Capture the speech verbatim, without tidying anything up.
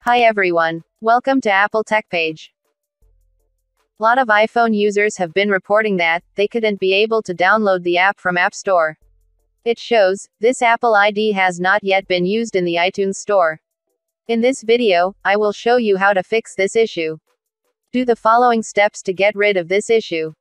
Hi everyone. Welcome to Apple Tech Page. A lot of iPhone users have been reporting that they couldn't be able to download the app from App Store. It shows this Apple I D has not yet been used in the iTunes Store. In this video, I will show you how to fix this issue. Do the following steps to get rid of this issue.